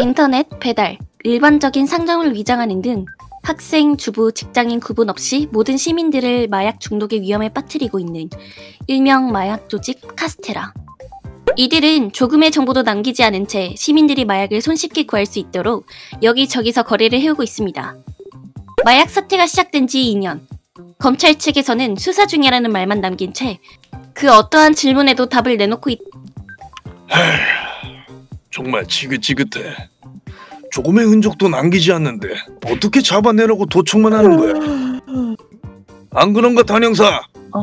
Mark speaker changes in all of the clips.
Speaker 1: 인터넷, 배달, 일반적인 상점을 위장하는 등 학생, 주부, 직장인 구분 없이 모든 시민들을 마약 중독의 위험에 빠뜨리고 있는 일명 마약 조직 카스테라. 이들은 조금의 정보도 남기지 않은 채 시민들이 마약을 손쉽게 구할 수 있도록 여기저기서 거래를 해오고 있습니다. 마약 사태가 시작된 지 2년. 검찰 측에서는 수사 중이라는 말만 남긴 채 그 어떠한 질문에도 답을 내놓고
Speaker 2: 정말 지긋지긋해. 조금의 흔적도 남기지 않는데 어떻게 잡아내려고 도청만 하는 거야? 안 그런가, 단형사?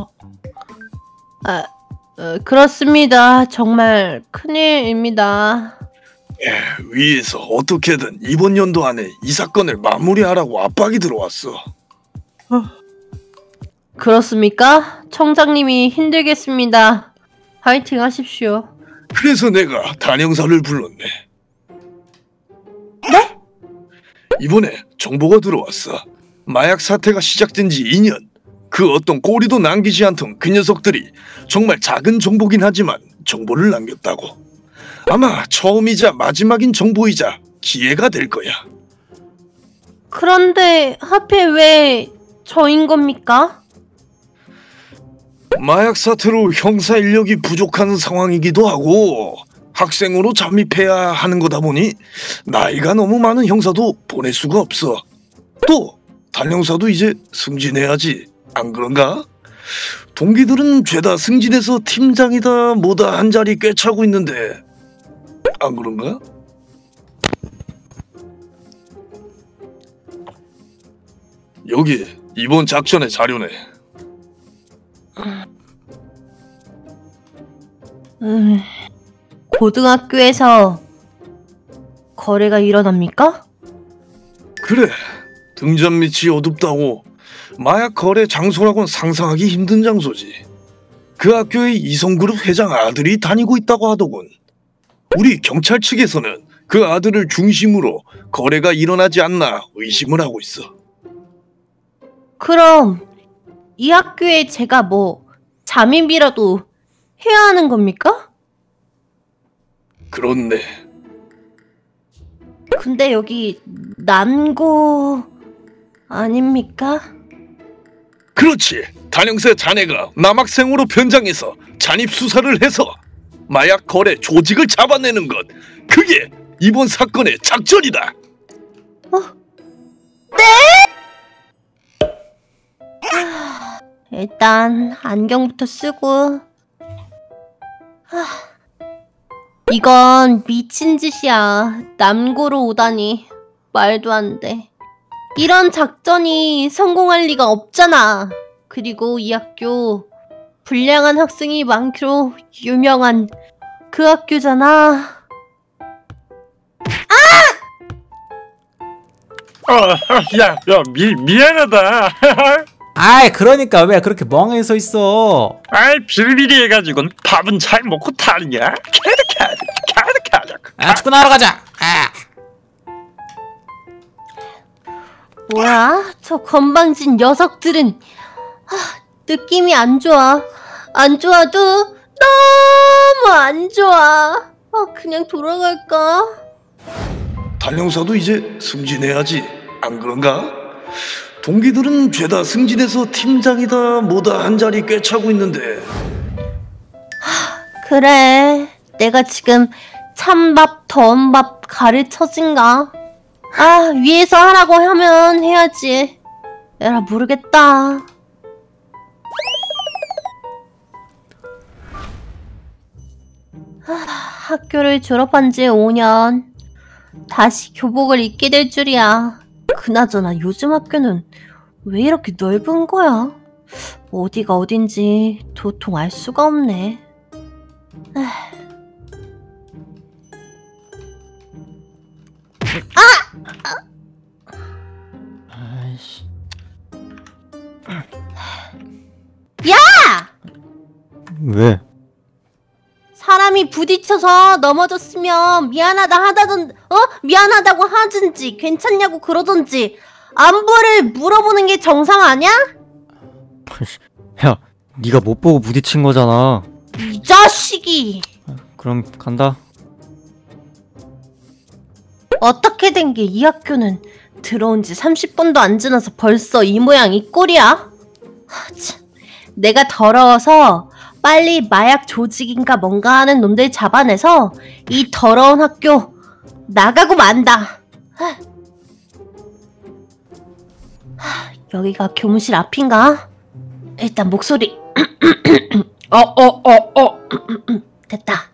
Speaker 3: 그렇습니다. 정말 큰일입니다.
Speaker 2: 위에서 어떻게든 이번 연도 안에 이 사건을 마무리하라고 압박이 들어왔어.
Speaker 3: 그렇습니까? 청장님이 힘들겠습니다. 파이팅 하십시오.
Speaker 2: 그래서 내가 단형사를 불렀네.
Speaker 3: 네?
Speaker 2: 이번에 정보가 들어왔어. 마약 사태가 시작된 지 2년. 그 어떤 꼬리도 남기지 않던 그 녀석들이 정말 작은 정보긴 하지만 정보를 남겼다고. 아마 처음이자 마지막인 정보이자 기회가 될 거야.
Speaker 3: 그런데 하필 왜 저인 겁니까?
Speaker 2: 마약 사태로 형사 인력이 부족한 상황이기도 하고 학생으로 잠입해야 하는 거다 보니 나이가 너무 많은 형사도 보낼 수가 없어. 또 단형사도 이제 승진해야지. 안 그런가? 동기들은 죄다 승진해서 팀장이다 뭐다 한 자리 꿰차고 있는데 안 그런가? 여기 이번 작전의 자료네.
Speaker 3: 고등학교에서 거래가 일어납니까?
Speaker 2: 그래, 등잔 밑이 어둡다고 마약 거래 장소라고는 상상하기 힘든 장소지. 그 학교의 이성그룹 회장 아들이 다니고 있다고 하더군. 우리 경찰 측에서는 그 아들을 중심으로 거래가 일어나지 않나 의심을 하고 있어.
Speaker 3: 그럼 이 학교에 제가 뭐 잠입이라도 해야 하는 겁니까?
Speaker 2: 그렇네.
Speaker 3: 근데 여기 남고 아닙니까?
Speaker 2: 그렇지. 단형사 자네가 남학생으로 변장해서 잔입 수사를 해서 마약 거래 조직을 잡아내는 것, 그게 이번 사건의 작전이다.
Speaker 3: 네? 일단 안경부터 쓰고. 이건 미친 짓이야. 남고로 오다니 말도 안 돼. 이런 작전이 성공할 리가 없잖아. 그리고 이 학교 불량한 학생이 많기로 유명한 그 학교잖아.
Speaker 4: 미안하다.
Speaker 5: 아이, 그러니까 왜 그렇게 멍하니 서 있어?
Speaker 4: 아이, 비리비리 해가지고 밥은 잘 먹고 타느냐?
Speaker 5: 아, 축구나 하러 가자.
Speaker 3: 뭐야? 저 건방진 녀석들은 느낌이 안 좋아. 안 좋아도 너무 안 좋아. 그냥 돌아갈까?
Speaker 2: 단형사도 이제 승진해야지. 안 그런가? 동기들은 죄다 승진해서 팀장이다 뭐다 한 자리 꿰차고 있는데.
Speaker 3: 그래, 내가 지금 찬밥 더운 밥 가르쳐진가? 위에서 하라고 하면 해야지. 에라, 모르겠다. 학교를 졸업한 지 5년. 다시 교복을 입게 될 줄이야. 그나저나 요즘 학교는 왜 이렇게 넓은 거야? 어디가 어딘지 도통 알 수가 없네.
Speaker 5: 아이씨.
Speaker 3: 야!
Speaker 5: 왜?
Speaker 3: 사람이 부딪혀서 넘어졌으면 미안하다고 하든지 괜찮냐고 그러든지 안부를 물어보는 게 정상 아니야?
Speaker 5: 야, 네가 못 보고 부딪힌 거잖아.
Speaker 3: 이 자식이.
Speaker 5: 그럼 간다.
Speaker 3: 어떻게 된 게 이 학교는 들어온 지 30분도 안 지나서 벌써 이 모양 이 꼴이야? 참, 내가 더러워서 빨리 마약 조직인가 뭔가 하는 놈들 잡아내서 이 더러운 학교 나가고 만다. 여기가 교무실 앞인가? 일단 목소리 됐다.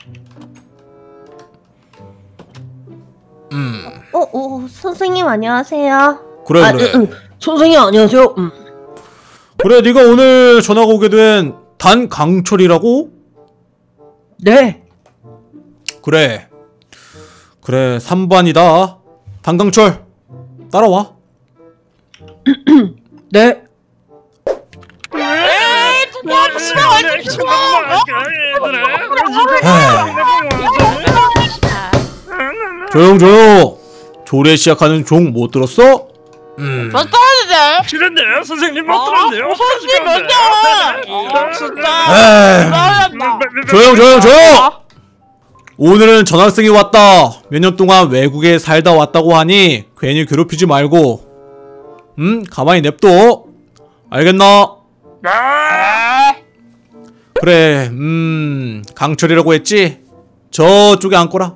Speaker 3: 선생님 안녕하세요.
Speaker 5: 그래 그래.
Speaker 3: 선생님 안녕하세요.
Speaker 5: 그래 네가 오늘 전화가 오게 된 단강철이라고?
Speaker 3: 네.
Speaker 5: 그래 3반이다. 단강철 따라와.
Speaker 3: 네.
Speaker 5: 조용. 조례 시작하는 종 못 들었어?
Speaker 4: 싫은데 선생님 못 들었네요.
Speaker 6: 선생님 뭔데?
Speaker 5: 조용. 오늘은 전학생이 왔다. 몇 년 동안 외국에 살다 왔다고 하니 괜히 괴롭히지 말고 가만히 냅둬. 알겠나? 그래 강철이라고 했지? 저쪽에 앉거라.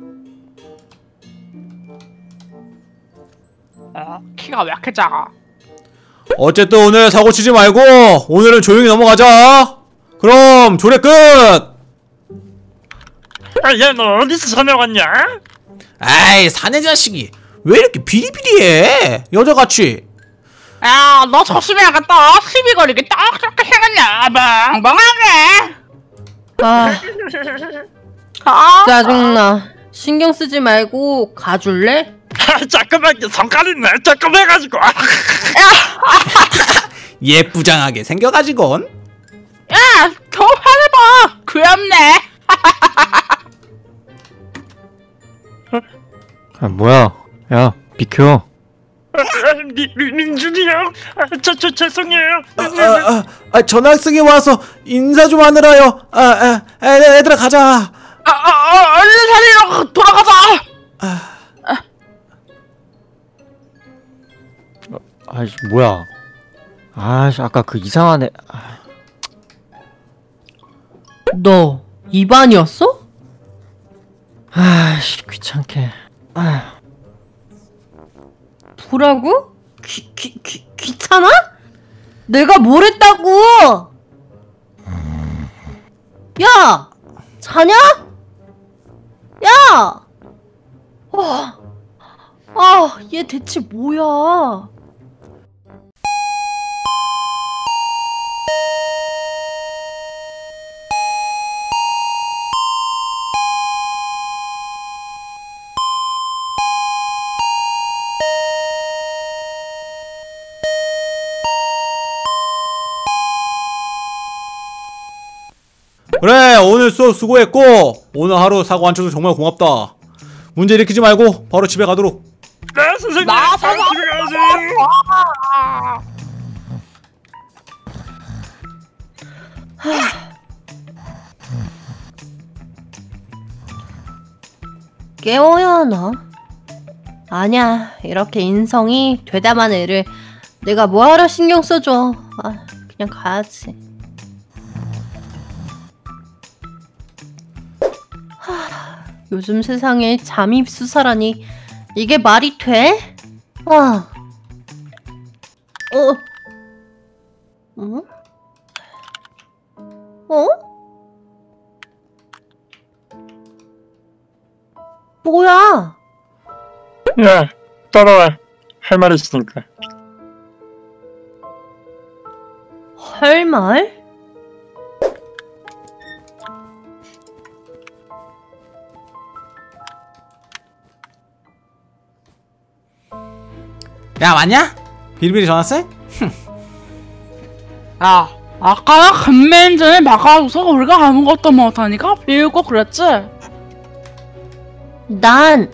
Speaker 6: 키가 왜 이렇게 작아?
Speaker 5: 어쨌든 오늘 사고 치지 말고 오늘은 조용히 넘어가자. 그럼 조례 끝.
Speaker 4: 야, 너 어디서 전화 왔냐?
Speaker 5: 아이 사내 자식이 왜 이렇게 비리비리해 여자같이.
Speaker 6: 야, 너 조심해야겠다. 시비 걸리게 딱 저렇게 생겼냐? 멍하네.
Speaker 3: 짜증나. 신경 쓰지 말고 가줄래?
Speaker 4: 잠깐만, 성깔이 내 조금 해가지고.
Speaker 5: 예쁘장하게 생겨가지곤.
Speaker 6: 야, 더 화내봐. 귀엽네.
Speaker 7: 뭐야? 야, 비켜.
Speaker 4: 민준이 형, 죄송해요.
Speaker 5: 전학생이 와서 인사 좀 하느라요. 애들아 가자.
Speaker 6: 얼른 자리로 돌아가자.
Speaker 7: 아이씨, 뭐야? 아이씨, 아까 그 이상한 애.
Speaker 3: 너 2반이었어?
Speaker 7: 아이씨, 귀찮게.
Speaker 3: 뭐라고? 귀찮아? 내가 뭘 했다고? 야! 자냐? 야! 얘 대체 뭐야?
Speaker 5: 그래 오늘 수업 수고했고 오늘 하루 사고 안 쳐서 정말 고맙다. 문제 일으키지 말고 바로 집에 가도록.
Speaker 4: 네, 선생님.
Speaker 6: 나
Speaker 4: 집에 가야지.
Speaker 3: 깨워야 하나? 아니야, 이렇게 인성이 되다만 애를 내가 뭐하러 신경 써줘. 그냥 가야지. 요즘 세상에 잠입수사라니 이게 말이 돼? 어? 뭐야?
Speaker 4: 야, 따라와. 할 말 있으니까.
Speaker 3: 할 말?
Speaker 5: 야 왔냐? 비리비리 전학생?
Speaker 6: 야, 아까 간맨전에 막아줘서 우리가 아무것도 못하니까 비웃고 그랬지?
Speaker 3: 난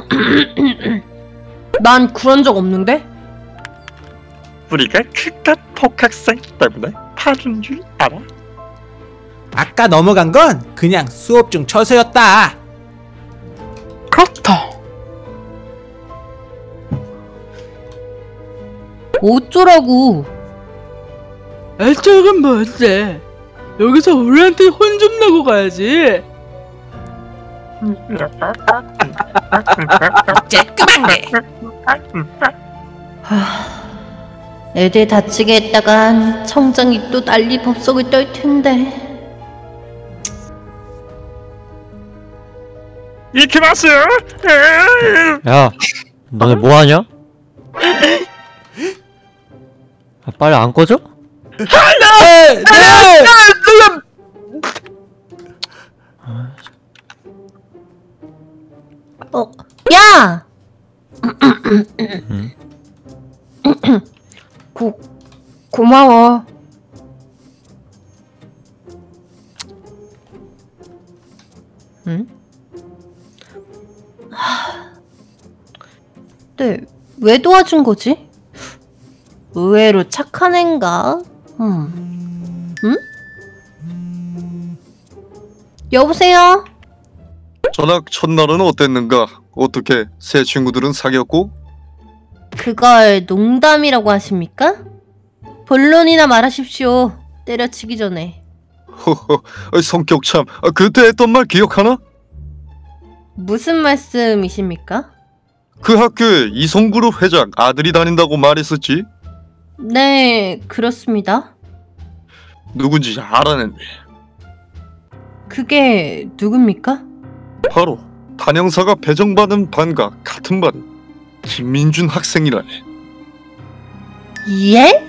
Speaker 3: 그런 적 없는데?
Speaker 4: 우리가 그깟 복학생 때문에 파준 줄 알아?
Speaker 5: 아까 넘어간 건 그냥 수업 중 처세였다.
Speaker 6: 그렇다.
Speaker 3: 어쩌라고.
Speaker 6: 애적은 뭔데? 여기서 우리한테 혼 좀 내고 가야지.
Speaker 3: 애들 다치게 했다간 청장이 또 난리 법석을 떨 텐데.
Speaker 4: 이키마스.
Speaker 7: 야, 너네 뭐하냐? 아, 빨리 안 꺼져?
Speaker 5: 네!
Speaker 3: 야! 고마워. 응? 네, 왜 도와준 거지? 의외로 착한 앤가? 응? 여보세요?
Speaker 8: 전학 첫날은 어땠는가? 어떻게 새 친구들은 사귀었고?
Speaker 3: 그걸 농담이라고 하십니까? 본론이나 말하십시오. 때려치기 전에.
Speaker 8: 허허, 성격 참. 그때 했던 말 기억하나?
Speaker 3: 무슨 말씀이십니까?
Speaker 8: 그 학교에 이성그룹 회장 아들이 다닌다고 말했었지?
Speaker 3: 네, 그렇습니다.
Speaker 8: 누군지 알아냈네.
Speaker 3: 그게 누굽니까?
Speaker 8: 바로 단형사가 배정받은 반과 같은 반 김민준 학생이라네.
Speaker 3: 예?